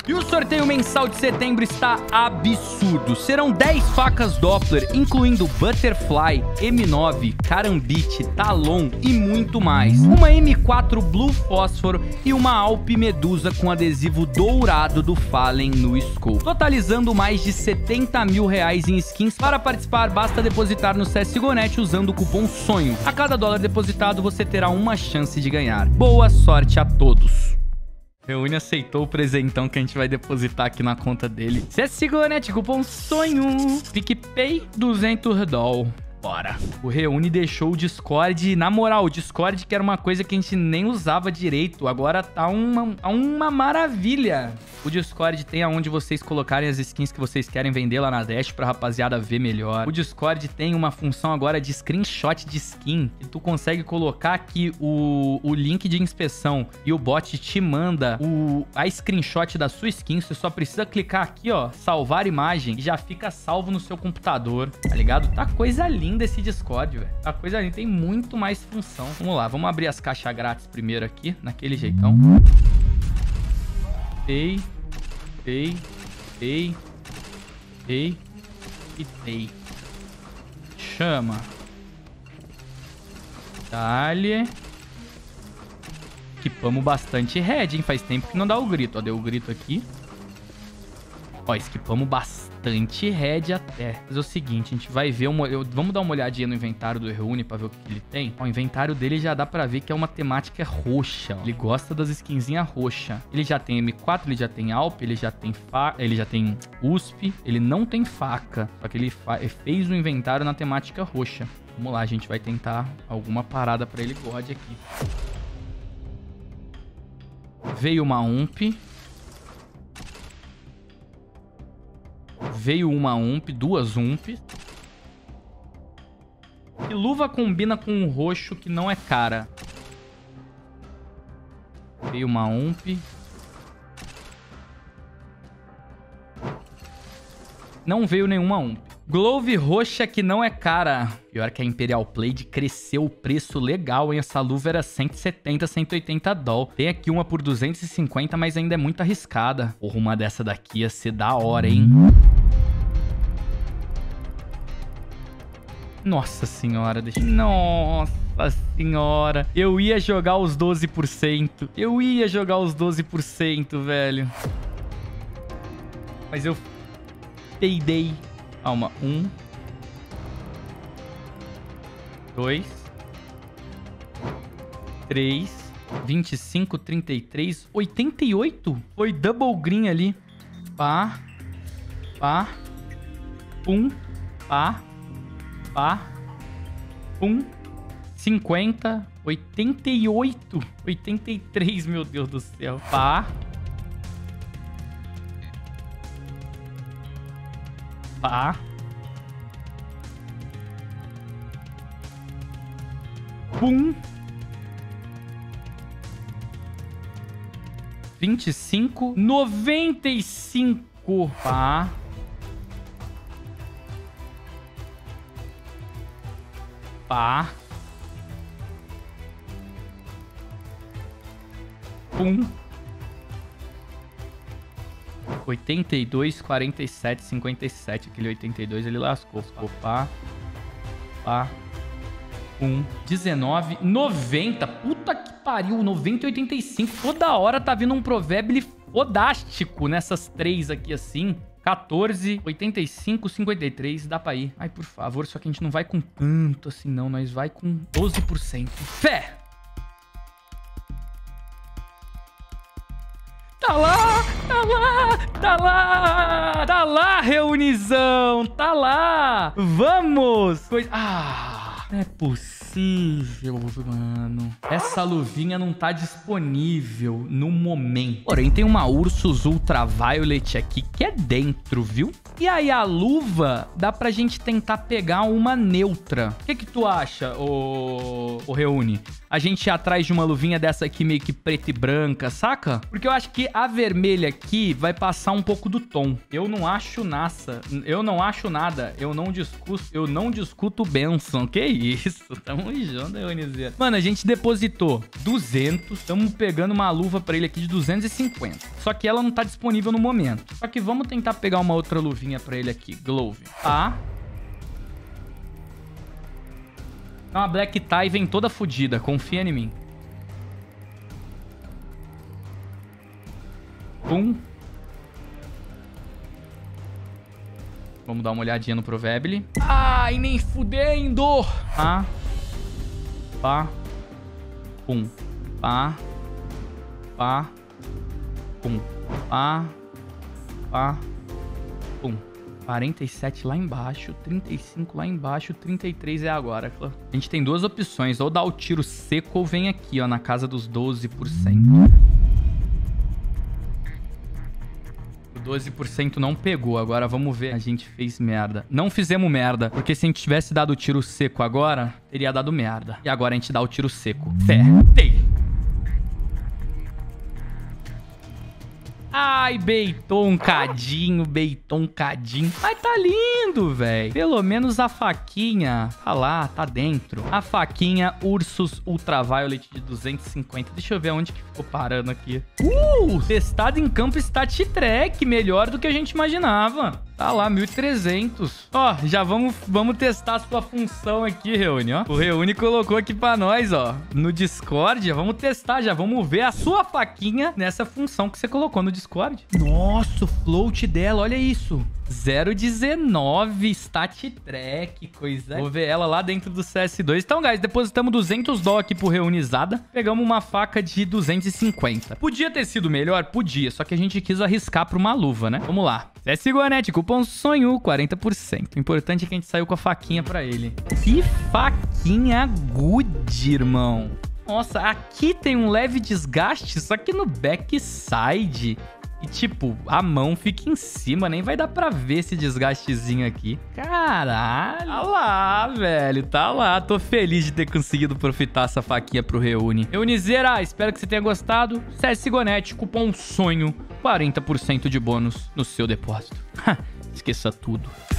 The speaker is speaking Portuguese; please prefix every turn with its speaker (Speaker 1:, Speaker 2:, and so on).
Speaker 1: E o sorteio mensal de setembro está absurdo. Serão 10 facas Doppler, incluindo Butterfly, M9, Karambit, Talon e muito mais. Uma M4 Blue Fósforo e uma Alp Medusa com adesivo dourado do Fallen no scope. Totalizando mais de 70 mil reais em skins. Para participar, basta depositar no CSGO.net usando o cupom SONHO. A cada dólar depositado, você terá uma chance de ganhar. Boa sorte a todos! Reúne aceitou o presentão que a gente vai depositar aqui na conta dele. CSGO.net, cupom SONHO. PicPay, $200. Bora. O Reúne deixou o Discord. Na moral, o Discord que era uma coisa que a gente nem usava direito. Agora tá uma maravilha. O Discord tem aonde vocês colocarem as skins que vocês querem vender lá na Dash pra rapaziada ver melhor. O Discord tem uma função agora de screenshot de skin. Que tu consegue colocar aqui o link de inspeção e o bot te manda a screenshot da sua skin. Você só precisa clicar aqui, ó, salvar imagem e já fica salvo no seu computador, tá ligado? Tá coisa linda esse Discord, velho. Tá coisa linda, tem muito mais função. Vamos lá, vamos abrir as caixas grátis primeiro aqui, naquele jeitão. Ei, ei, ei, ei e ei. Chama. Dale. Equipamos bastante head, hein? Faz tempo que não dá o grito. Ó, deu o grito aqui. Ó, esquipamos bastante head até. Mas é o seguinte, a gente vai ver... Vamos dar uma olhadinha no inventário do Reúne pra ver o que ele tem. Ó, o inventário dele já dá pra ver que é uma temática roxa. Ó. Ele gosta das skinzinhas roxa. Ele já tem M4, ele já tem Alp, ele já tem ele já tem USP. Ele não tem faca. Só que ele fez o inventário na temática roxa. Vamos lá, a gente vai tentar alguma parada pra ele God aqui. Veio uma UMP. Veio uma UMP, duas UMPs. E luva combina com um roxo que não é cara. Veio uma UMP. Não veio nenhuma UMP. Glove roxa que não é cara. Pior que a Imperial Blade cresceu o preço legal, hein? Essa luva era 170, 180 doll. Tem aqui uma por 250, mas ainda é muito arriscada. Porra, uma dessa daqui ia ser da hora, hein? Nossa senhora, deixa... Nossa senhora. Eu ia jogar os 12%. Eu ia jogar os 12%, velho. Mas eu... peidei. Calma. 1. 2. 3. 25, 33, 88. Foi double green ali. Pá. Pá. Pum. Pá. Pá. Pum. 50. 88. 83, meu Deus do céu. Pá. Pá. Pum. 25. 95. Pá. Pá. Pum. 82, 47, 57. Aquele 82 ele lascou. Pá. Pá. 19, 90. Puta que pariu. 90 e 85. Toda hora tá vindo um provérbio fodástico nessas três aqui assim. 14, 85, 53. Dá pra ir. Ai, por favor. Só que a gente não vai com tanto assim, não. Nós vai com 12%. Fé! Tá lá! Tá lá! Tá lá! Tá lá, reunizão! Tá lá! Vamos! Não é possível, mano. Essa luvinha não tá disponível no momento. Porém, tem uma Ursus Ultraviolet aqui que é dentro, viu? E aí, a luva, dá pra gente tentar pegar uma neutra. O que tu acha, ô Reúne? A gente ir atrás de uma luvinha dessa aqui meio que preta e branca, saca? Porque eu acho que a vermelha aqui vai passar um pouco do tom. Eu não acho nada. Eu não discuto Benson. Que isso? Tamo Tamo junto, Reunizeira. Mano, a gente depositou 200. Estamos pegando uma luva pra ele aqui de 250. Só que ela não tá disponível no momento. Só que vamos tentar pegar uma outra luvinha pra ele aqui. Glove. Tá. É uma Black Tie vem toda fodida. Confia em mim. Pum. Vamos dar uma olhadinha no Provable. Ai, nem fudendo! Pá. Pá. Pum. Pá. Pá. Pum. Pá. Pá. Pum. 47 lá embaixo, 35 lá embaixo, 33 é agora. A gente tem duas opções, ou dar o tiro seco ou vem aqui, ó, na casa dos 12%. O 12% não pegou, agora vamos ver. A gente fez merda. Não fizemos merda, porque se a gente tivesse dado o tiro seco agora, teria dado merda. E agora a gente dá o tiro seco. Acertei! Ai, beitou um cadinho, beitou um cadinho. Mas tá lindo, velho. Pelo menos a faquinha tá lá, tá dentro. A faquinha Ursus Ultraviolet de 250. Deixa eu ver onde que ficou parando aqui. Testado em campo Stat Track. Melhor do que a gente imaginava. Tá lá, 1300. Ó, já vamos testar a sua função aqui, Reune, ó. O Reune colocou aqui pra nós, ó, no Discord. Vamos testar, já vamos ver a sua faquinha nessa função que você colocou no Discord. Nossa, o float dela, olha isso. 0,19 Stat Track, coisa. Vou ver ela lá dentro do CS2. Então, guys, depositamos 200 dó aqui pro Reunizada. Pegamos uma faca de 250. Podia ter sido melhor? Podia, só que a gente quis arriscar pra uma luva, né? Vamos lá. CSGO.net, cupom SONHO, 40%. O importante é que a gente saiu com a faquinha pra ele. Que faquinha good, irmão. Nossa, aqui tem um leve desgaste, só que no backside... E, tipo, a mão fica em cima, nem vai dar pra ver esse desgastezinho aqui. Caralho. Tá lá, velho, tá lá. Tô feliz de ter conseguido profitar essa faquinha pro Reune. Reunizeira, espero que você tenha gostado. CSGO.net, cupom SONHO, 40% de bônus no seu depósito. Esqueça tudo.